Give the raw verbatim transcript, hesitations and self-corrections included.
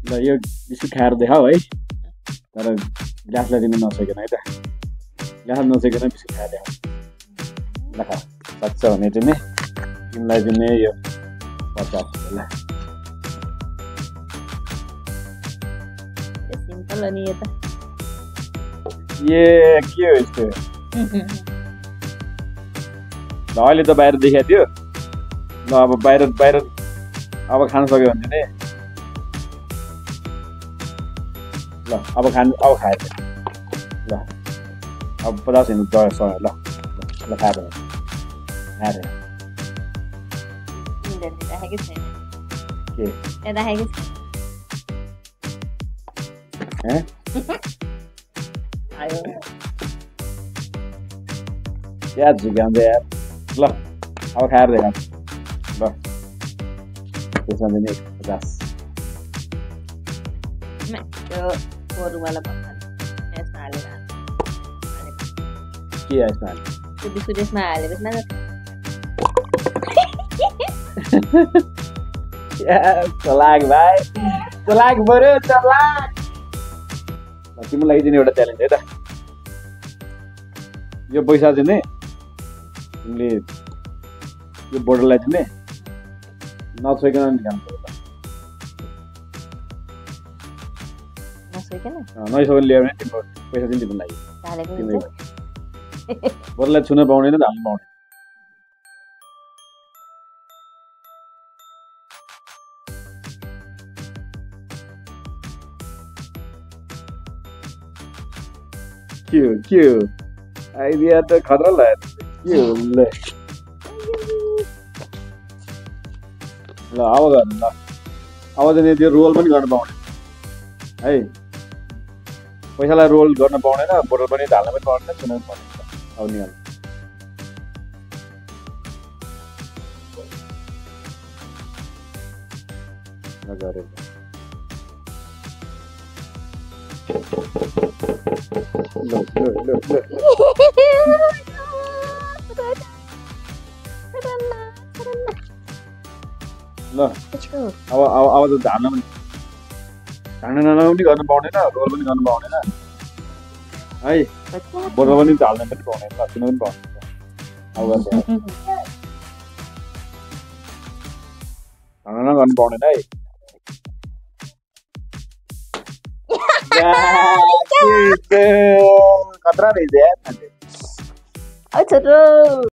ल यो बिस्कुट खाएर देखाऊ है तर ग्लासलाई दिन नसकेन है त ग्लास नसकेन बिस्कुट खाएर देखाऊ ल खा सक्छ भने चाहिँ नि तिमीलाई चाहिँ नि यो पचास ल सिम्पल हो नि यो त ए के हो यस्तो ल अहिले त बाहिर देखाएको थियो ल अब बाहिर बाहिर अब खान सक्यो भने चाहिँ ल अब खानु अब खाएर ल अब पचास हिँड्नु गयो सय ल ल खाएर खाएर राखेको छैन के राखेको छैन हैं आयो क्या झुक्याउँदै यार ल अब खाएर देखा ल त्यसमा चाहिँ नि पचास त्यो गोरुवाला भन्दा यसमा हालेर के यसमा हाल्नु त्यो बिस्कुट यसमा हालेर यसमा चलाक भाइ चलाक बरु चलाक ल तिमीलाई चाहिँ एउटा च्यालेन्ज है त यो पैसा चाहिँ नि तिमीले यो बोर्डरलाई चाहिँ नि नछोइकन निकाल्नु पर्यो नसोइकन नैसकेर ल्यायो भने तिम्रो पैसा चाहिँ तिम्रो लागि हालेको बोर्डरलाई छुन पाउँदैन त हाल्नु पाउँदैन के हो के हो आइडिया त खतरा लाग्यो के हो ल ल अब गर्नु ल अब चाहिँ त्यो रोल पनि गर्न पाउने है पैसालाई रोल गर्न पाउँदैन बोतल पनि ढाल्न पनि पाउँदैन छुन पनि पाउँदैन अब निकाल गरेर लो लो लो लो ल अब अब अब त धान्न पनि धान्न नलाउनु पनि गर्न पाउँदैन रोल पनि गर्न पाउँदैन है बोतल पनि ढाल्न पनि पाउँदैन छुन पनि पाउँदैन अब गर्छ धान्न गर्न पाउँदैन है खतरा रहेछ यार छोटो